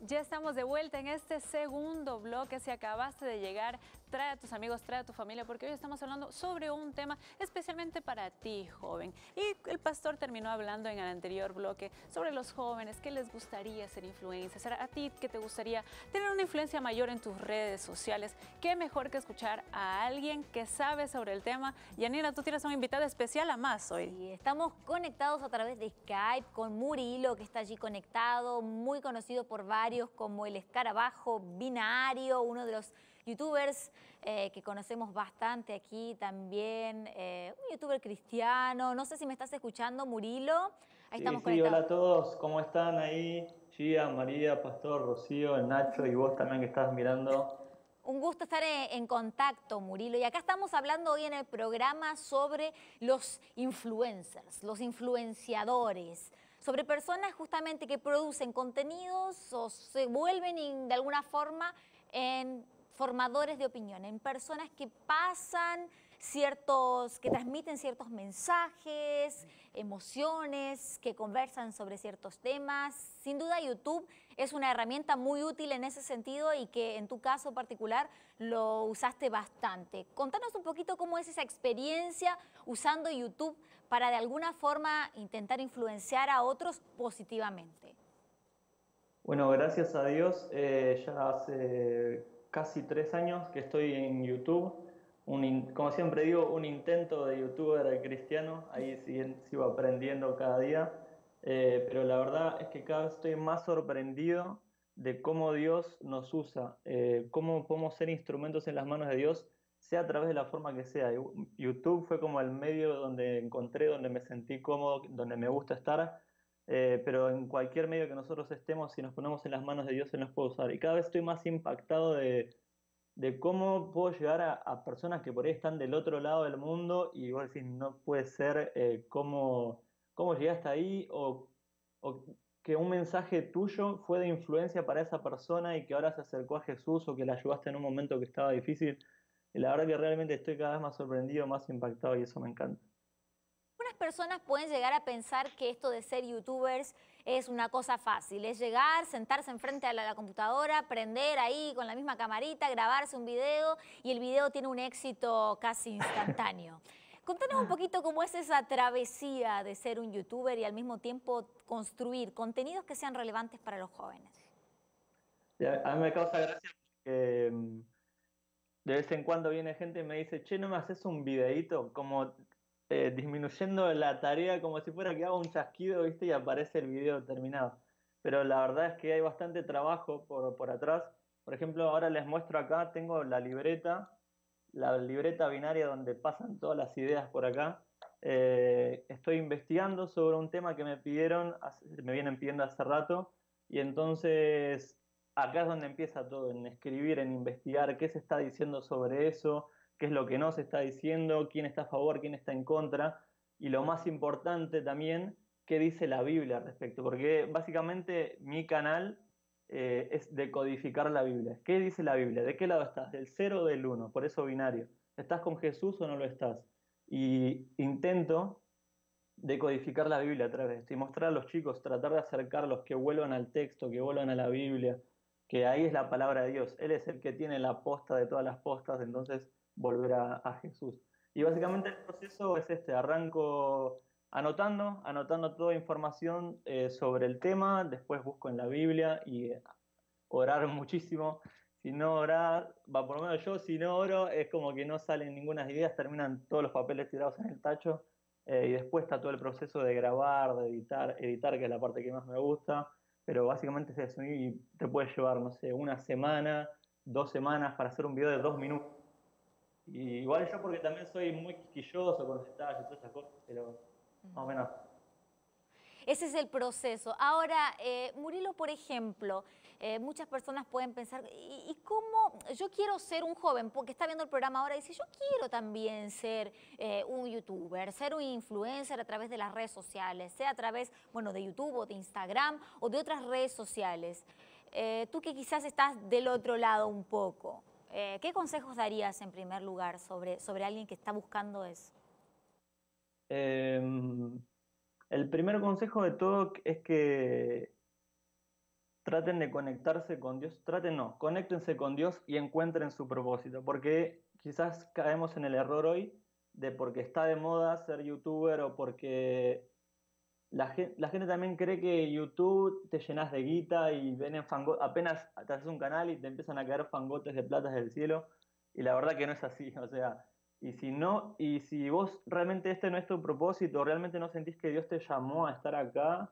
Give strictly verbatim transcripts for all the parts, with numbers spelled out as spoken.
Ya estamos de vuelta en este segundo bloque. Si acabaste de llegar, trae a tus amigos, trae a tu familia, porque hoy estamos hablando sobre un tema especialmente para ti, joven. Y el pastor terminó hablando en el anterior bloque sobre los jóvenes, qué les gustaría ser influencers. A ti, ¿qué te gustaría tener una influencia mayor en tus redes sociales? Qué mejor que escuchar a alguien que sabe sobre el tema. Yanira, tú tienes una invitada especial a más hoy. Sí, estamos conectados a través de Skype con Murilo, que está allí conectado, muy conocido por varios como el Escarabajo Binario, uno de los youtubers eh, que conocemos bastante aquí también, eh, un youtuber cristiano. No sé si me estás escuchando, Murilo. Ahí Sí, estamos sí, hola conectados. a todos, ¿cómo están ahí? Gia, María, Pastor, Rocío, el Nacho y vos también que estás mirando. Un gusto estar en, en contacto, Murilo. Y acá estamos hablando hoy en el programa sobre los influencers, los influenciadores, sobre personas justamente que producen contenidos o se vuelven in- de alguna forma en formadores de opinión, en personas que pasan ciertos, que transmiten ciertos mensajes, emociones, que conversan sobre ciertos temas. Sin duda YouTube es una herramienta muy útil en ese sentido y que en tu caso particular lo usaste bastante. Contanos un poquito cómo es esa experiencia usando YouTube para de alguna forma intentar influenciar a otros positivamente. Bueno, gracias a Dios, eh, ya hace casi tres años que estoy en YouTube. Un in- como siempre digo, un intento de youtuber cristiano, ahí siguen- sigo aprendiendo cada día. Eh, pero la verdad es que cada vez estoy más sorprendido de cómo Dios nos usa, eh, cómo podemos ser instrumentos en las manos de Dios, sea a través de la forma que sea. YouTube fue como el medio donde encontré, donde me sentí cómodo, donde me gusta estar. Eh, pero en cualquier medio que nosotros estemos, si nos ponemos en las manos de Dios, Él nos puede usar. Y cada vez estoy más impactado de, de cómo puedo llegar a, a personas que por ahí están del otro lado del mundo y vos decís, no puede ser, eh, cómo, cómo llegaste ahí, o, o que un mensaje tuyo fue de influencia para esa persona y que ahora se acercó a Jesús, o que la ayudaste en un momento que estaba difícil. Y la verdad que realmente estoy cada vez más sorprendido, más impactado, y eso me encanta. Algunas personas pueden llegar a pensar que esto de ser youtubers es una cosa fácil, es llegar, sentarse enfrente a la, la computadora, prender ahí con la misma camarita, grabarse un video y el video tiene un éxito casi instantáneo. Contanos un poquito cómo es esa travesía de ser un youtuber y al mismo tiempo construir contenidos que sean relevantes para los jóvenes. Y A a mí me causa gracia porque mm, de vez en cuando viene gente y me dice, che, ¿no me haces un videíto? Como eh, disminuyendo la tarea, como si fuera que hago un chasquido, ¿viste? Y aparece el video terminado. Pero la verdad es que hay bastante trabajo por, por atrás. Por ejemplo, ahora les muestro acá, tengo la libreta, la libreta binaria donde pasan todas las ideas por acá. Eh, estoy investigando sobre un tema que me pidieron, hace- me vienen pidiendo hace rato, y entonces acá es donde empieza todo, en escribir, en investigar qué se está diciendo sobre eso, qué es lo que no se está diciendo, quién está a favor, quién está en contra, y lo más importante también, qué dice la Biblia al respecto, porque básicamente mi canal eh, es decodificar la Biblia. ¿Qué dice la Biblia? ¿De qué lado estás? ¿Del cero o del uno? Por eso binario. ¿Estás con Jesús o no lo estás? Y intento decodificar la Biblia a través de esto y mostrar a los chicos, tratar de acercarlos, que vuelvan al texto, que vuelvan a la Biblia, que ahí es la palabra de Dios. Él es el que tiene la posta de todas las postas, entonces volver a, a Jesús. Y básicamente el proceso es este, arranco anotando, anotando toda información eh, sobre el tema, después busco en la Biblia y eh, orar muchísimo. Si no orar, va, por lo menos yo, si no oro, es como que no salen ninguna ideas, terminan todos los papeles tirados en el tacho. Eh, y después está todo el proceso de grabar, de editar, editar, que es la parte que más me gusta, pero básicamente es eso, y te puede llevar, no sé, una semana, dos semanas para hacer un video de dos minutos. Y igual yo, porque también soy muy quisquilloso con los detalles y todas esas cosas, pero más o menos. Ese es el proceso. Ahora, eh, Murilo, por ejemplo, eh, muchas personas pueden pensar, ¿y, y cómo? Yo quiero ser un joven, porque está viendo el programa ahora y dice, yo quiero también ser eh, un youtuber, ser un influencer a través de las redes sociales, sea a través, bueno, de YouTube o de Instagram o de otras redes sociales. Eh, tú que quizás estás del otro lado un poco, eh, ¿qué consejos darías en primer lugar sobre, sobre alguien que está buscando eso? Eh, el primer consejo de todo es que traten de conectarse con Dios, traten no, conéctense con Dios y encuentren su propósito, porque quizás caemos en el error hoy de porque está de moda ser youtuber o porque la gente, la gente también cree que YouTube te llenas de guita y vienen fango, apenas te haces un canal y te empiezan a caer fangotes de plata del cielo, y la verdad que no es así, o sea, y si no, y si vos realmente este no es tu propósito, realmente no sentís que Dios te llamó a estar acá,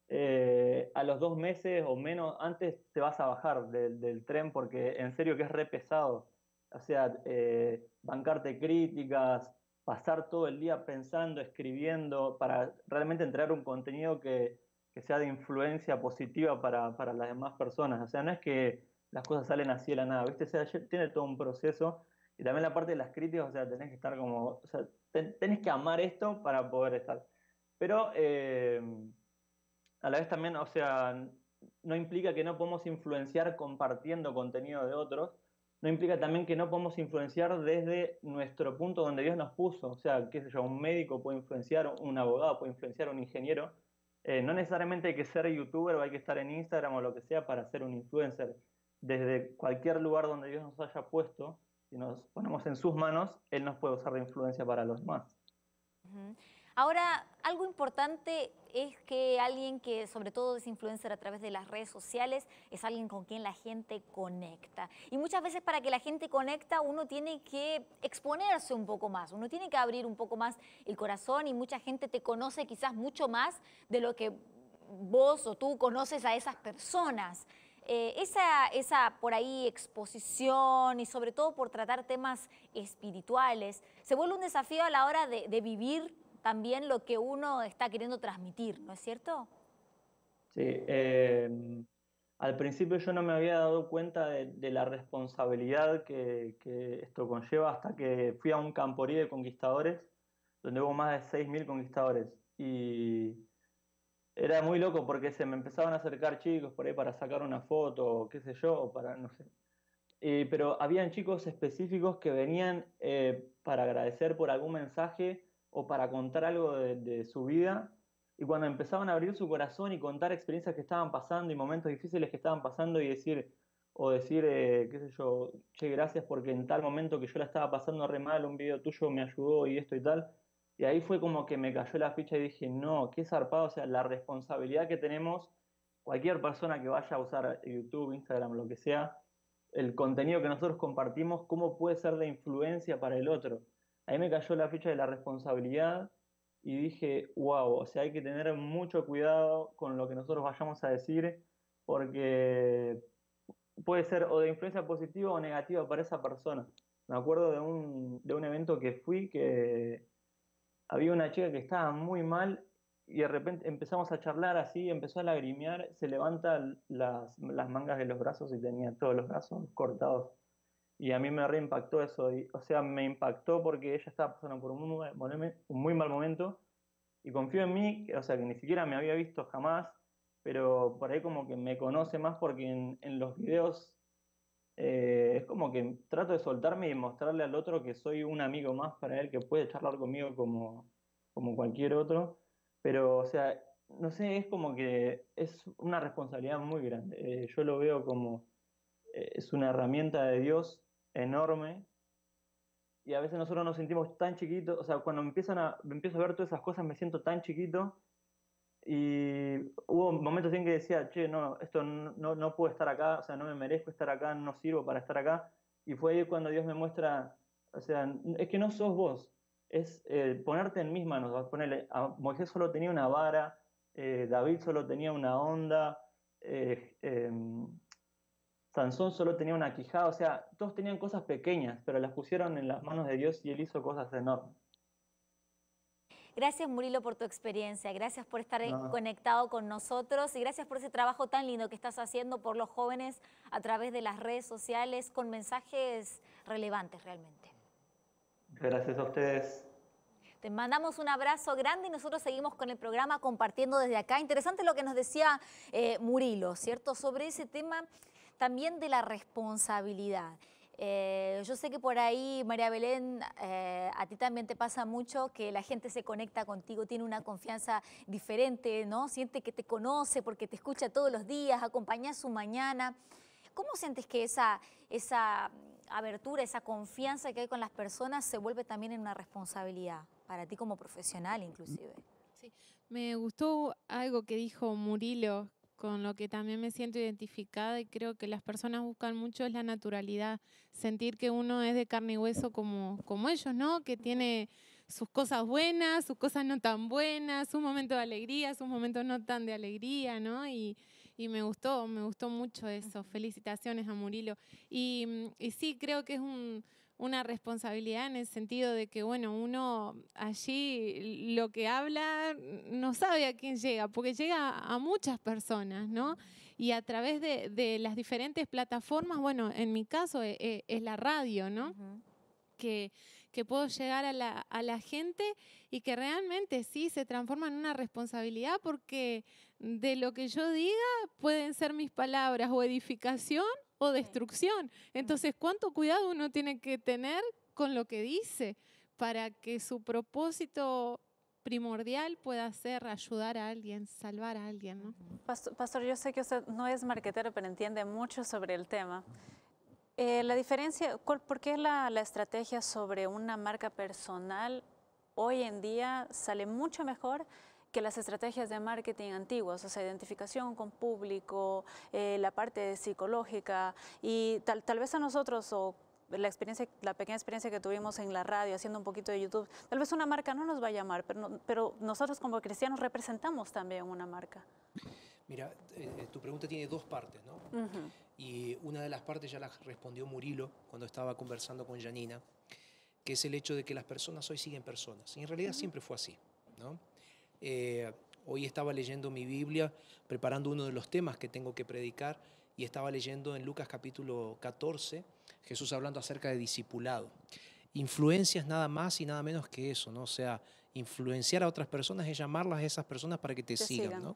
eh, a los dos meses o menos antes te vas a bajar del, del tren, porque en serio que es re pesado, o sea, eh, bancarte críticas, pasar todo el día pensando, escribiendo, para realmente entregar un contenido que, que sea de influencia positiva para, para las demás personas. O sea, no es que las cosas salen así de la nada, ¿viste? O sea, tiene todo un proceso. Y también la parte de las críticas, o sea, tenés que estar como, o sea, ten, tenés que amar esto para poder estar. Pero eh, a la vez también, o sea, no implica que no podemos influenciar compartiendo contenido de otros, no implica también que no podemos influenciar desde nuestro punto donde Dios nos puso. O sea, qué sé yo, un médico puede influenciar, un abogado puede influenciar, un ingeniero. Eh, no necesariamente hay que ser youtuber o hay que estar en Instagram o lo que sea para ser un influencer. Desde cualquier lugar donde Dios nos haya puesto, si nos ponemos en sus manos, Él nos puede usar de influencia para los demás. Uh-huh. Ahora, algo importante es que alguien que sobre todo es influencer a través de las redes sociales es alguien con quien la gente conecta. Y muchas veces para que la gente conecta uno tiene que exponerse un poco más, uno tiene que abrir un poco más el corazón y mucha gente te conoce quizás mucho más de lo que vos o tú conoces a esas personas. Eh, esa, esa por ahí exposición y sobre todo por tratar temas espirituales se vuelve un desafío a la hora de, de vivir también lo que uno está queriendo transmitir, ¿no es cierto? Sí, eh, al principio yo no me había dado cuenta de, de la responsabilidad que, que esto conlleva hasta que fui a un camporí de conquistadores donde hubo más de seis mil conquistadores y era muy loco porque se me empezaban a acercar chicos por ahí para sacar una foto o qué sé yo, o para no sé. Eh, pero habían chicos específicos que venían eh, para agradecer por algún mensaje o para contar algo de, de su vida. Y cuando empezaban a abrir su corazón y contar experiencias que estaban pasando y momentos difíciles que estaban pasando y decir, o decir, eh, qué sé yo, che, gracias porque en tal momento que yo la estaba pasando re mal, un video tuyo me ayudó y esto y tal. Y ahí fue como que me cayó la ficha y dije, no, qué zarpado, o sea, la responsabilidad que tenemos, cualquier persona que vaya a usar YouTube, Instagram, lo que sea, el contenido que nosotros compartimos, cómo puede ser de influencia para el otro. Ahí me cayó la ficha de la responsabilidad y dije, wow, o sea, hay que tener mucho cuidado con lo que nosotros vayamos a decir, porque puede ser o de influencia positiva o negativa para esa persona. Me acuerdo de un, de un evento que fui que había una chica que estaba muy mal y de repente empezamos a charlar así, empezó a lagrimear, se levanta las, las mangas de los brazos y tenía todos los brazos cortados. Y a mí me reimpactó eso, y, o sea, me impactó porque ella estaba pasando por un muy, un muy mal momento y confió en mí, o sea, que ni siquiera me había visto jamás, pero por ahí como que me conoce más porque en, en los videos eh, es como que trato de soltarme y mostrarle al otro que soy un amigo más para él, que puede charlar conmigo como, como cualquier otro, pero o sea, no sé, es como que es una responsabilidad muy grande. Eh, yo lo veo como, eh, es una herramienta de Dios enorme y a veces nosotros nos sentimos tan chiquitos, o sea, cuando empiezan a, empiezo a ver todas esas cosas me siento tan chiquito y hubo momentos en que decía, che, no, esto no, no, no puedo estar acá, o sea, no me merezco estar acá, no sirvo para estar acá. Y fue ahí cuando Dios me muestra, o sea, es que no sos vos, es eh, ponerte en mis manos. Ponerle, a Moisés solo tenía una vara, eh, David solo tenía una onda, eh, eh, Sansón solo tenía una quijada, o sea, todos tenían cosas pequeñas, pero las pusieron en las manos de Dios y Él hizo cosas enormes. Gracias, Murilo, por tu experiencia, gracias por estar No. conectado con nosotros y gracias por ese trabajo tan lindo que estás haciendo por los jóvenes a través de las redes sociales con mensajes relevantes realmente. Gracias a ustedes. Te mandamos un abrazo grande y nosotros seguimos con el programa compartiendo desde acá. Interesante lo que nos decía eh, Murilo, ¿cierto? Sobre ese tema también de la responsabilidad. Eh, yo sé que por ahí, María Belén, eh, a ti también te pasa mucho que la gente se conecta contigo, tiene una confianza diferente, ¿no? Siente que te conoce porque te escucha todos los días, acompaña su mañana. ¿Cómo sientes que esa, esa abertura, esa confianza que hay con las personas se vuelve también en una responsabilidad para ti como profesional inclusive? Sí, me gustó algo que dijo Murilo, con lo que también me siento identificada y creo que las personas buscan mucho es la naturalidad, sentir que uno es de carne y hueso como, como ellos, ¿no? Que tiene sus cosas buenas, sus cosas no tan buenas, sus momentos de alegría, sus momentos no tan de alegría, ¿no? Y, y me gustó, me gustó mucho eso. Felicitaciones a Murilo. Y, y sí, creo que es un... una responsabilidad en el sentido de que, bueno, uno allí lo que habla no sabe a quién llega, porque llega a muchas personas, ¿no? Y a través de, de las diferentes plataformas, bueno, en mi caso es, es la radio, ¿no? Uh-huh. Que, que puedo llegar a la, a la gente y que realmente sí se transforma en una responsabilidad porque de lo que yo diga pueden ser mis palabras o edificación o destrucción. Entonces, ¿cuánto cuidado uno tiene que tener con lo que dice para que su propósito primordial pueda ser ayudar a alguien, salvar a alguien, ¿no? Pastor, pastor, yo sé que usted no es marquetero, pero entiende mucho sobre el tema. Eh, la diferencia, ¿por qué la, la estrategia sobre una marca personal hoy en día sale mucho mejor que las estrategias de marketing antiguas? O sea, identificación con público, eh, la parte psicológica y tal, tal vez a nosotros o la experiencia, la pequeña experiencia que tuvimos en la radio haciendo un poquito de YouTube, tal vez una marca no nos va a llamar, pero, no, pero nosotros como cristianos representamos también una marca. Mira, eh, tu pregunta tiene dos partes, ¿no? Uh-huh. Y una de las partes ya la respondió Murilo cuando estaba conversando con Janina, que es el hecho de que las personas hoy siguen personas. Y en realidad uh-huh. siempre fue así, ¿no? Eh, hoy estaba leyendo mi Biblia, preparando uno de los temas que tengo que predicar, y estaba leyendo en Lucas capítulo catorce, Jesús hablando acerca de discipulado. Influencia es nada más y nada menos que eso, ¿no? O sea, influenciar a otras personas es llamarlas a esas personas para que te, te sigan, sigan, ¿no?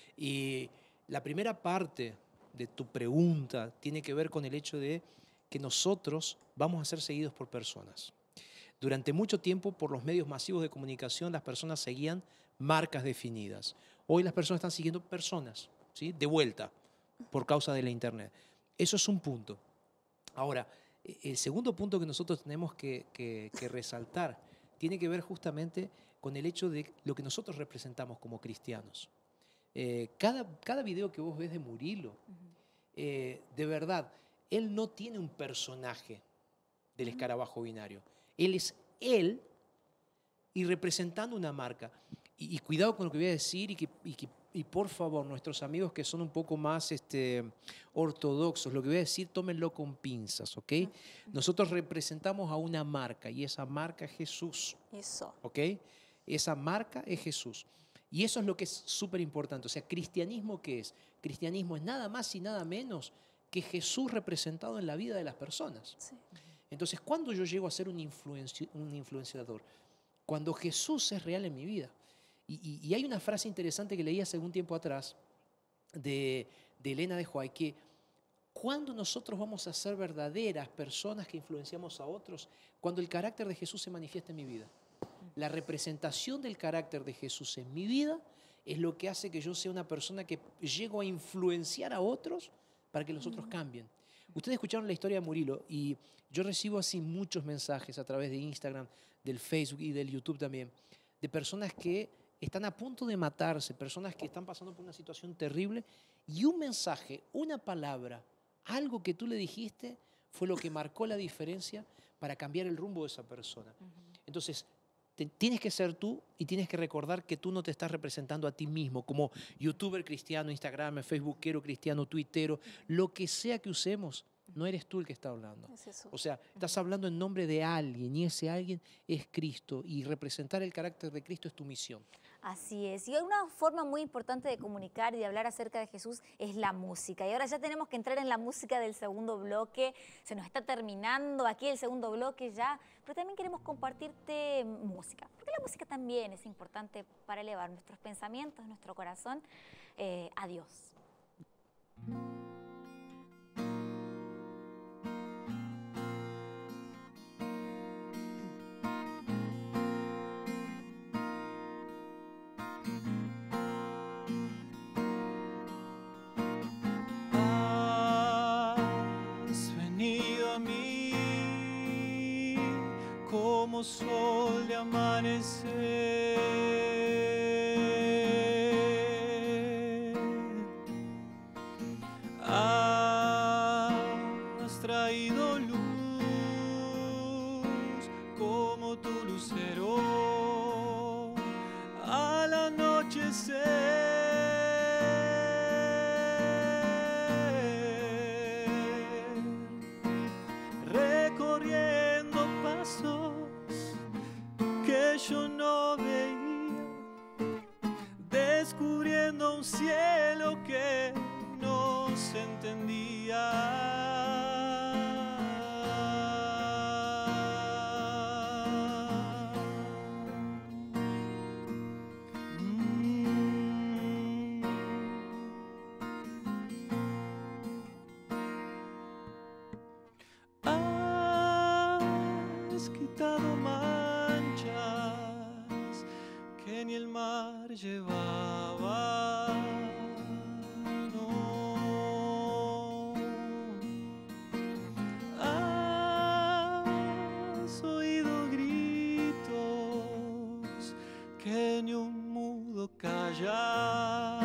Y la primera parte de tu pregunta tiene que ver con el hecho de que nosotros vamos a ser seguidos por personas. Durante mucho tiempo, por los medios masivos de comunicación, las personas seguían marcas definidas. Hoy las personas están siguiendo personas, ¿sí? De vuelta, por causa de la internet. Eso es un punto. Ahora, el segundo punto que nosotros tenemos que, que, que resaltar tiene que ver justamente con el hecho de lo que nosotros representamos como cristianos. Eh, cada, cada video que vos ves de Murilo, eh, de verdad, él no tiene un personaje del escarabajo binario. Él es él y representando una marca. Y, y cuidado con lo que voy a decir y, que, y, que, y por favor, nuestros amigos que son un poco más este, ortodoxos, lo que voy a decir, tómenlo con pinzas, ¿ok? Nosotros representamos a una marca y esa marca es Jesús. Eso. ¿Ok? Esa marca es Jesús. Y eso es lo que es súper importante. O sea, ¿cristianismo qué es? Cristianismo es nada más y nada menos que Jesús representado en la vida de las personas. Sí. Entonces, ¿cuándo yo llego a ser un, influenci un influenciador? Cuando Jesús es real en mi vida. Y, y, y hay una frase interesante que leí hace un tiempo atrás de, de Elena de White, que ¿cuándo nosotros vamos a ser verdaderas personas que influenciamos a otros? Cuando el carácter de Jesús se manifiesta en mi vida. La representación del carácter de Jesús en mi vida es lo que hace que yo sea una persona que llego a influenciar a otros para que los otros cambien. Ustedes escucharon la historia de Murilo y yo recibo así muchos mensajes a través de Instagram, del Facebook y del YouTube también, de personas que están a punto de matarse, personas que están pasando por una situación terrible y un mensaje, una palabra, algo que tú le dijiste fue lo que marcó la diferencia para cambiar el rumbo de esa persona. Entonces, Te, tienes que ser tú y tienes que recordar que tú no te estás representando a ti mismo como youtuber cristiano, instagramer, facebookero cristiano, tuitero, lo que sea que usemos, no eres tú el que está hablando. O sea, estás hablando en nombre de alguien y ese alguien es Cristo y representar el carácter de Cristo es tu misión. Así es. Y una forma muy importante de comunicar y de hablar acerca de Jesús es la música. Y ahora ya tenemos que entrar en la música del segundo bloque. Se nos está terminando aquí el segundo bloque ya, pero también queremos compartirte música, porque la música también es importante para elevar nuestros pensamientos, nuestro corazón eh, a Dios. como sol de amanecer. Has traído luz como tu lucero al anochecer. Que yo no veía, descubriendo un cielo que no se entendía. Has quitado manchas que ni el mar llevaba, no. Has oído gritos que ni un mudo calla.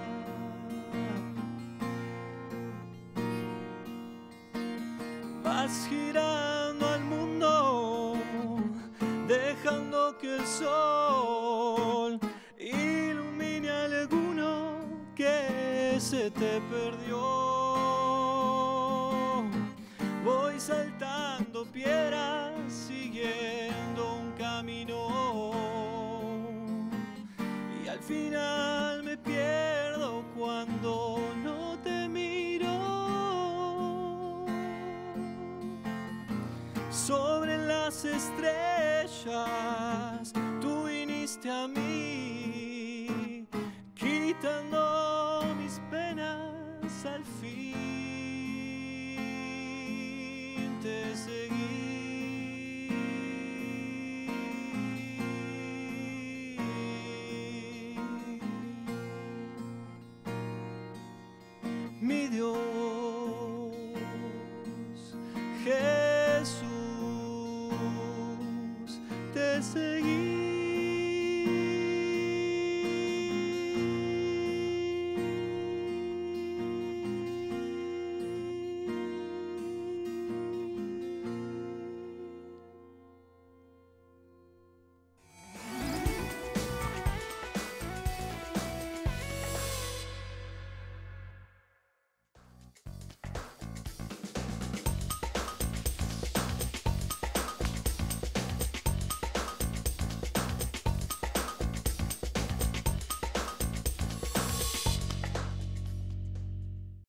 Vas girando al mundo, dejando que el sol ilumine a alguno que se te perdió. Voy saltando piedras, siguiendo un camino, y al final me pierdo cuando no te miro. Sobre las estrellas tú viniste a mí, quitando mis penas, al fin te seguí. Mi Dios, Jesús, te seguí.